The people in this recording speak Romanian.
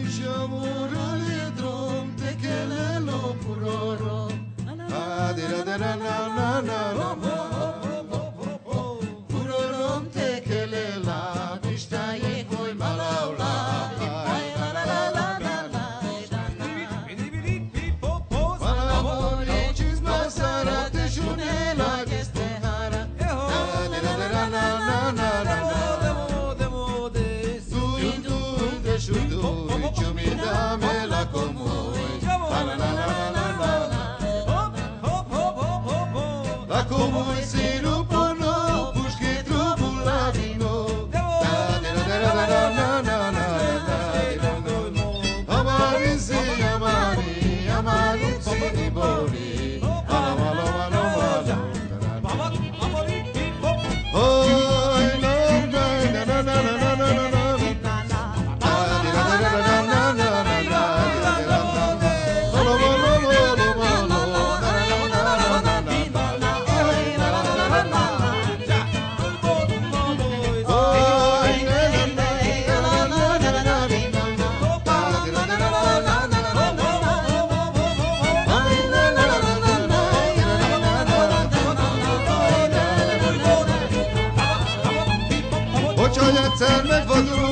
Sciamurale drum te kelelo puroro. Adira da na na na na na. Purorom te kelela pista ye koi malaula. La como si no pono busque trubuladino. Amari si amari, amari si di bori. Sen me vodu